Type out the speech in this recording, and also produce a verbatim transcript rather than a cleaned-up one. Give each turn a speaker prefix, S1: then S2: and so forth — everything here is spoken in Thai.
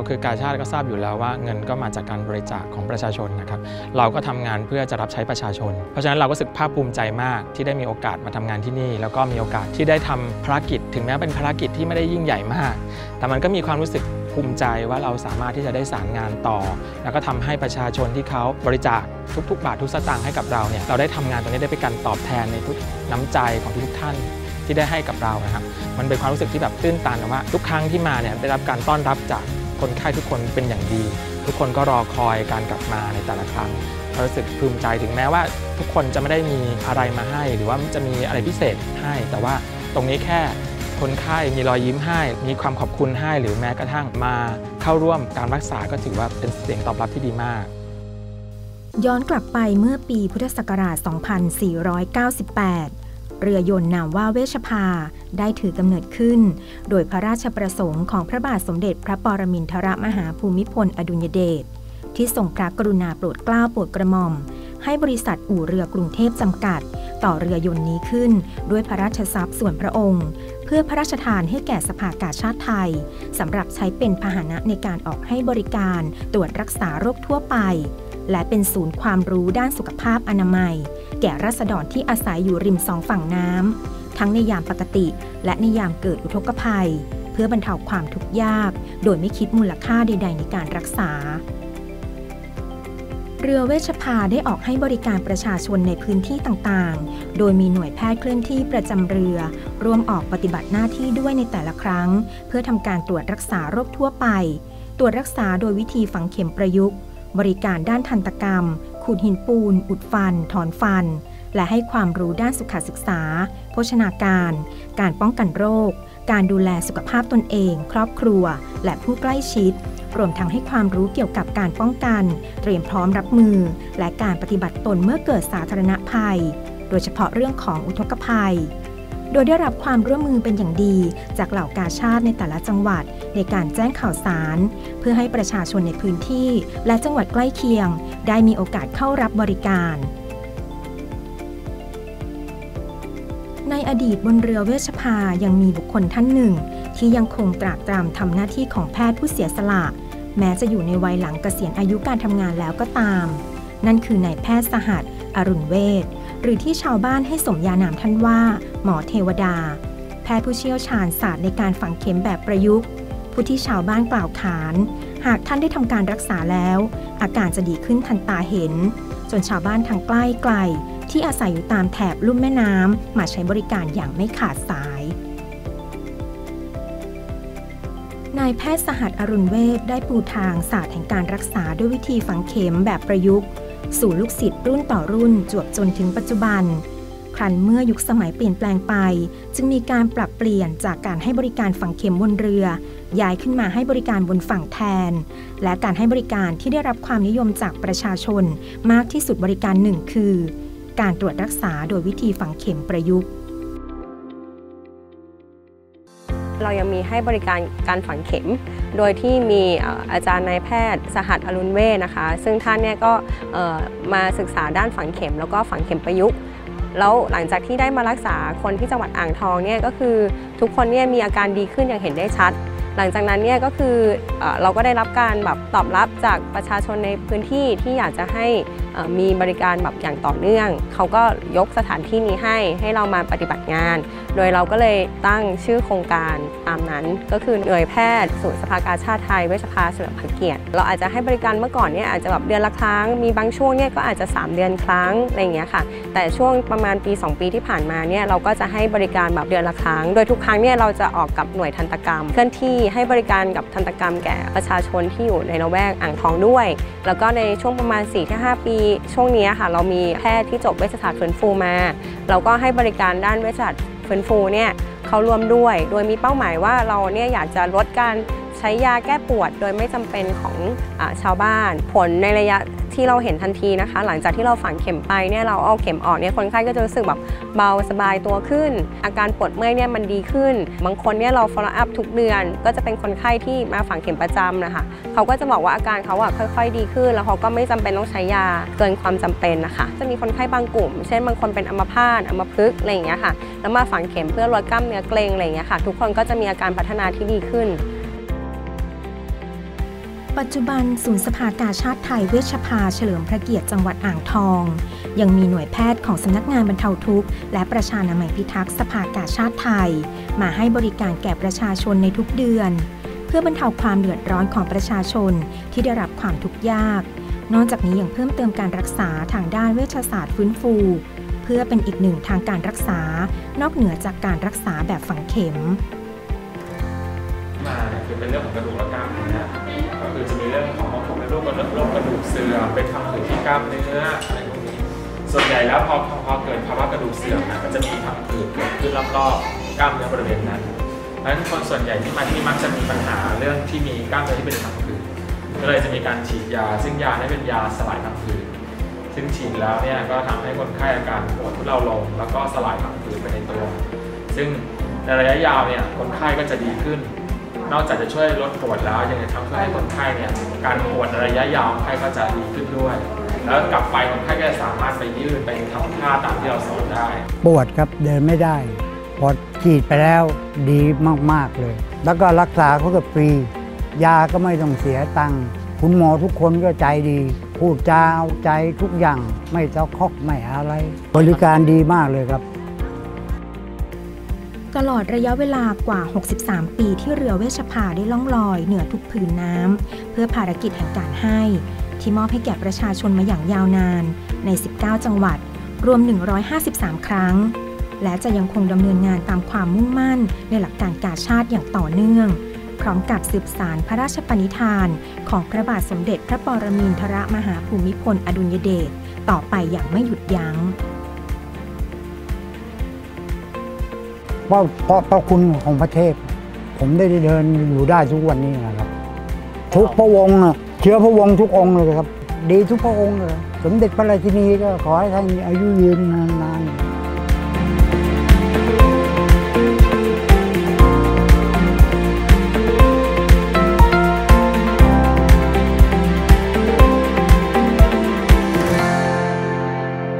S1: คือกาชาดก็ทราบอยู่แล้วว่าเงินก็มาจากการบริจาคของประชาชนนะครับเราก็ทำงานเพื่อจะรับใช้ประชาชนเพราะฉะนั้นเราก็รู้สึกภาคภูมิใจมากที่ได้มีโอกาสมาทำงานที่นี่แล้วก็มีโอกาสที่ได้ทำภารกิจถึงแม้เป็นภารกิจที่ไม่ได้ยิ่งใหญ่มากแต่มันก็มีความรู้สึกภูมิใจว่าเราสามารถที่จะได้สานงานต่อแล้วก็ทำให้ประชาชนที่เขาบริจาคทุกๆบาททุกสตางค์ให้กับเราเนี่ยเราได้ทำงานตรงนี้ได้เป็นการตอบแทนในทุกน้ำใจของทุกท่านที่ได้ให้กับเรานะครับมันเป็นความรู้สึกที่แบบตื้นตันว่าทุกครั้งที่มาเนี่ยได้รับการต้อนรับจากคนไข้ทุกคนเป็นอย่างดีทุกคนก็รอคอยการกลับมาในแต่ละครั้งรู้สึกภูมิใจถึงแม้ว่าทุกคนจะไม่ได้มีอะไรมาให้หรือว่าจะมีอะไรพิเศษให้แต่ว่าตรงนี้แค่คนไข้มีรอยยิ้มให้มีความขอบคุณให้หรือแม้กระทั่งมาเข้าร่วมการรักษาก็ถือว่าเป็นเสียงตอบรับที่ดีมาก
S2: ย้อนกลับไปเมื่อปีพุทธศักราช สองพันสี่ร้อยเก้าสิบแปด เรือยนต์นามว่าเวชภาได้ถือกำเนิดขึ้นโดยพระราชประสงค์ของพระบาทสมเด็จพระปรมินทรมหาภูมิพลอดุลยเดชที่ทรงพระกรุณาโปรดเกล้าโปรดกระหม่อมให้บริษัทอู่เรือกรุงเทพจำกัดต่อเรือยนต์นี้ขึ้นด้วยพระราชทรัพย์ส่วนพระองค์เพื่อพระราชทานให้แก่สภากาชาดไทยสำหรับใช้เป็นพาหนะในการออกให้บริการตรวจรักษาโรคทั่วไปและเป็นศูนย์ความรู้ด้านสุขภาพอนามัยแก่ราษฎรที่อาศัยอยู่ริมสองฝั่งน้ำทั้งในยามปกติและในยามเกิดอุทกภัยเพื่อบรรเทาความทุกข์ยากโดยไม่คิดมูลค่าใดๆในการรักษาเรือเวชภาได้ออกให้บริการประชาชนในพื้นที่ต่างๆโดยมีหน่วยแพทย์เคลื่อนที่ประจำเรือร่วมออกปฏิบัติหน้าที่ด้วยในแต่ละครั้งเพื่อทำการตรวจรักษาโรคทั่วไปตรวจรักษาโดยวิธีฝังเข็มประยุกต์บริการด้านทันตกรรมขูดหินปูนอุดฟันถอนฟันและให้ความรู้ด้านสุขศึกษาโภชนาการการป้องกันโรคการดูแลสุขภาพตนเองครอบครัวและผู้ใกล้ชิดรวมทั้งให้ความรู้เกี่ยวกับการป้องกันเตรียมพร้อมรับมือและการปฏิบัติตนเมื่อเกิดสาธารณภัยโดยเฉพาะเรื่องของอุทกภัยโดยได้รับความร่วมมือเป็นอย่างดีจากเหล่ากาชาดในแต่ละจังหวัดในการแจ้งข่าวสารเพื่อให้ประชาชนในพื้นที่และจังหวัดใกล้เคียงได้มีโอกาสเข้ารับบริการในอดีตบนเรือเวชภายังมีบุคคลท่านหนึ่งที่ยังคงตรากตรำทำหน้าที่ของแพทย์ผู้เสียสละแม้จะอยู่ในวัยหลังเกษียณอายุการทำงานแล้วก็ตามนั่นคือนายแพทย์สหัสอรุณเวชหรือที่ชาวบ้านให้สมญานามท่านว่าหมอเทวดาแพทย์ผู้เชี่ยวชาญศาสตร์ในการฝังเข็มแบบประยุกต์ผู้ที่ชาวบ้านกล่าวขานหากท่านได้ทำการรักษาแล้วอาการจะดีขึ้นทันตาเห็นจนชาวบ้านทางใกล้ไกลที่อาศัยอยู่ตามแถบลุ่มแม่น้ำมาใช้บริการอย่างไม่ขาดสายนายแพทย์สหัสอรุณเวชได้ปูทางศาสตร์แห่งการรักษาด้วยวิธีฝังเข็มแบบประยุกต์สู่ลูกศิษย์รุ่นต่อรุ่นจวบจนถึงปัจจุบันครั้นเมื่อยุคสมัยเปลี่ยนแปลงไปจึงมีการปรับเปลี่ยนจากการให้บริการฝังเข็มบนเรือย้ายขึ้นมาให้บริการบนฝั่งแทนและการให้บริการที่ได้รับความนิยมจากประชาชนมากที่สุดบริการหนึ่งคือการตรวจรักษาโดยวิธีฝังเข็มประยุกต์
S3: เรายังมีให้บริการการฝังเข็มโดยที่มีอาจารย์นายแพทย์สหัสอรุณเวชนะคะซึ่งท่านเนี่ยก็มาศึกษาด้านฝังเข็มแล้วก็ฝังเข็มประยุกต์แล้วหลังจากที่ได้มารักษาคนที่จังหวัดอ่างทองเนี่ยก็คือทุกคนเนี่ยมีอาการดีขึ้นอย่างเห็นได้ชัดหลังจากนั้นเนี่ยก็คือเราก็ได้รับการแบบตอบรับจากประชาชนในพื้นที่ที่อยากจะให้มีบริการแบบอย่างต่อเนื่องเขาก็ยกสถานที่นี้ให้ให้เรามาปฏิบัติงานโดยเราก็เลยตั้งชื่อโครงการตามนั้นก็คือหน่วยแพทย์ศูนย์สภากาชาดไทยเวชภาเฉลิมพระเกียรติเราอาจจะให้บริการเมื่อก่อนเนี่ยอาจจะแบบเดือนละครั้งมีบางช่วงเนี่ยก็อาจจะสามเดือนครั้งอะไรอย่างเงี้ยค่ะแต่ช่วงประมาณปีสองปีที่ผ่านมาเนี่ยเราก็จะให้บริการแบบเดือนละครั้งโดยทุกครั้งเนี่ยเราจะออกกับหน่วยทันตกรรมเคลื่อนที่ให้บริการกับทันตกรรมแก่ประชาชนที่อยู่ในละแวกอ่างทองด้วยแล้วก็ในช่วงประมาณ สี่ถึงห้า ปีช่วงนี้ค่ะเรามีแพทย์ที่จบเวชศาสตร์ฟื้นฟูมาเราก็ให้บริการด้านเวชศาสตร์ฟื้นฟูเนี่ยเขาร่วมด้วยโดยมีเป้าหมายว่าเราเนี่ยอยากจะลดการใช้ยาแก้ปวดโดยไม่จำเป็นของอ่าชาวบ้านผลในระยะที่เราเห็นทันทีนะคะหลังจากที่เราฝังเข็มไปเนี่ยเราเอาเข็มออกเนี่ยคนไข้ก็จะรู้สึกแบบเบาสบายตัวขึ้นอาการปวดเมื่อยเนี่ยมันดีขึ้นบางคนเนี่ยเรา follow up ทุกเดือนก็จะเป็นคนไข้ที่มาฝังเข็มประจำนะคะเขาก็จะบอกว่าอาการเขาอะค่อยๆดีขึ้นแล้วเขาก็ไม่จำเป็นต้องใช้ยาเกินความจำเป็นนะคะจะมีคนไข้บางกลุ่มเช่นบางคนเป็นอัมพาตอัมพฤกษ์อะไรอย่างเงี้ยค่ะแล้วมาฝังเข็มเพื่อลดกล้ามเนื้อเกร็งอะไรอย่างเงี้ยค่ะทุกคนก็จะมีอาการพัฒนาที่ดีขึ้น
S2: ปัจจุบันศูนย์สภากาชาดไทยเวชภาเฉลิมพระเกียรติจังหวัดอ่างทองยังมีหน่วยแพทย์ของสำนักงานบรรเทาทุกข์และประชานามัยพิทักษ์สภากาชาดไทยมาให้บริการแก่ประชาชนในทุกเดือนเพื่อบรรเทาความเดือดร้อนของประชาชนที่ได้รับความทุกข์ยากนอกจากนี้ยังเพิ่มเติมการรักษาทางด้านเวชศาสตร์ฟื้นฟูเพื่อเป็นอีกหนึ่งทางการรักษานอกเหนือจากการรักษาแบบฝังเข็ม
S1: มาเนี่ยคือเป็นเรื่องของกระดูกและกล้ามเนื้อก็คือจะมีเรื่องของของโรคกระดูกโรคกระดูกเสื่อมเป็นทำผืดที่กล้ามเนื้ออะไรพวกนี้ส่วนใหญ่แล้วพอพอเกิดภาวะกระดูกเสื่อมนะก็จะมีทำผืดเกิดขึ้นรอบๆกล้ามเนื้อบริเวณนั้นดังนั้นคนส่วนใหญ่ที่มาที่มักจะมีปัญหาเรื่องที่มีกล้ามเนื้อที่เป็นทำผืดก็เลยจะมีการฉีดยาซึ่งยานี้เป็นยาสลายทำผืดซึ่งฉีดแล้วเนี่ยก็ทำให้คนไข้อาการปวดทุเลาลงแล้วก็สลายทำผืดไปในตัวซึ่งในระยะยาวเนี่ยคนไข้ก็จะดีขึ้นนอกจากจะช่วยลดปวดแล้วยังจะทำให้คนไข้เนี่ยการปวดระยะยาวคนไข้ก็จะดีขึ้นด้วยแล้วกลับไปคนไข้ก็สามารถไปยืดไปทำท่าตามที่เราสอนได้
S4: ปวดครับเดินไม่ได้พอฉีดไปแล้วดีมากๆเลยแล้วก็รักษาเขาก็ฟรียาก็ไม่ต้องเสียตังค์คุณหมอทุกคนก็ใจดีพูดจาเอาใจทุกอย่างไม่ตะคอกไม่อะไรบริการดีมากเลยครับ
S2: ตลอดระยะเวลากว่าหกสิบสามปีที่เรือเวชภาได้ล่องลอยเหนือทุกผืนน้ำเพื่อภารกิจแห่งการให้ที่มอบให้แก่ประชาชนมาอย่างยาวนานในสิบเก้าจังหวัดรวมหนึ่งร้อยห้าสิบสามครั้งและจะยังคงดำเนินงานตามความมุ่งมั่นในหลักการกาชาดอย่างต่อเนื่องพร้อมกับสืบสานพระราชปณิธานของพระบาทสมเด็จพระปรมินทรมหาภูมิพลอดุลยเดชต่อไปอย่างไม่หยุดยั้ง
S4: เพราะเพราะพระคุณของพระเทพผมได้เดินอยู่ได้ทุกวันนี้นะครับทุกพระวงศ์เชื้อพระวงศ์ทุกองค์เลยครับดีทุกพระองค์เลยสมเด็จพระราชินีก็ขอให้ท่านอายุยืนนานๆ